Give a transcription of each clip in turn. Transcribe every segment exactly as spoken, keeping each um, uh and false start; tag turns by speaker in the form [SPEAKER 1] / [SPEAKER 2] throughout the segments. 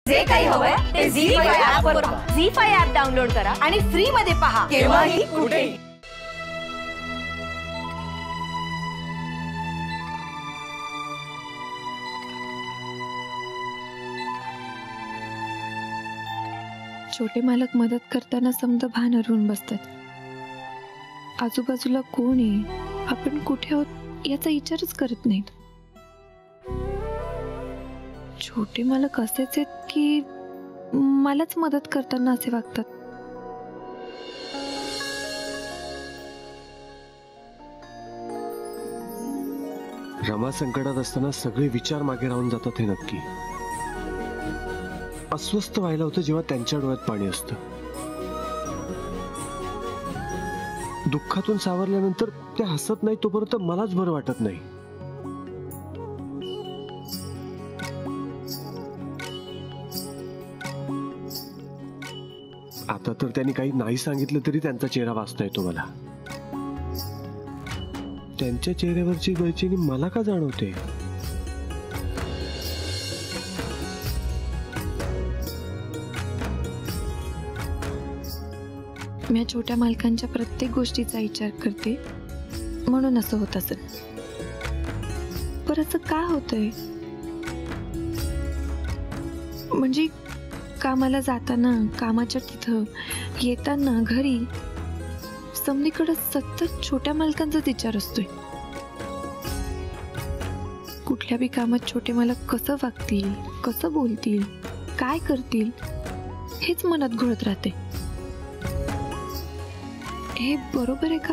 [SPEAKER 1] जे काही हवंय ते झी फाईव्ह ऍप वर पहा.
[SPEAKER 2] झी फाईव्ह ऍप डाउनलोड करा आणि फ्री मध्ये पहा
[SPEAKER 1] केव्हाही कुठेही.
[SPEAKER 3] छोटे मालक मदत करताना समजा भान हरवून बसतात. आजूबाजूला कोण आहे, आपण कुठे आहोत याचा विचारच करत नाहीत. छोटे मालक असेच आहेत की मलाच मदत करताना असे वागतात.
[SPEAKER 4] रमा संकटात असताना सगळे विचार मागे राहून जातात हे नक्की. अस्वस्थ व्हायला होतं जेव्हा त्यांच्या डोळ्यात पाणी असतं. दुःखातून सावरल्यानंतर ते हसत नाही तोपर्यंत मलाच बरं वाटत नाही. आता तर त्यांनी काही नाही सांगितलं तरी त्यांचा चेहरा वाचता येतो मला. त्यांच्या चेहऱ्यावरची बेचैनी मला का जाणवते?
[SPEAKER 3] मी छोट्या मालकांच्या प्रत्येक गोष्टीचा विचार करते म्हणून असं होत असेल. पर असं का होतंय? म्हणजे कामाला जाताना, कामाच्या तिथं येताना, घरी समधीकडे सतत छोट्या मालकांचाच विचार असतोय. कुठल्या बी कामात छोटे मालक कसं वागतील, कसं बोलतील, काय करतील हेच मनात घोळत राहते. हे बरोबर आहे का?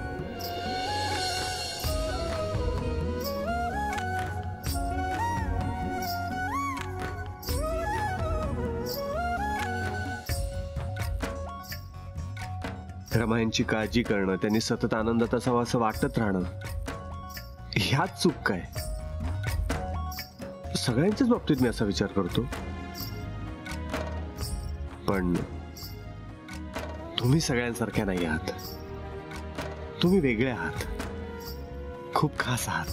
[SPEAKER 4] रमा यांची काळजी करणं, त्यांनी सतत आनंदात असावं असं वाटत राहणं, ह्याच चूक काय? सगळ्यांच्याच बाबतीत मी असा विचार करतो. पण तुम्ही सगळ्यांसारख्या नाही आहात. तुम्ही वेगळे आहात, खूप खास आहात.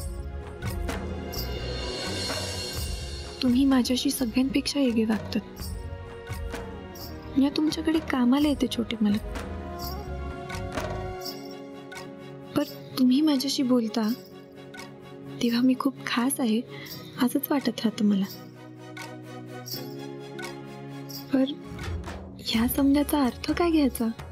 [SPEAKER 3] तुम्ही माझ्याशी सगळ्यांपेक्षा वेगळे वागतात. मी तुमच्याकडे कामाला येते छोटे मालक, पण तुम्ही माझ्याशी बोलता तेव्हा मी खूप खास आहे असंच वाटत राहतं मला. पर ह्या समजाचा अर्थ काय घ्यायचा?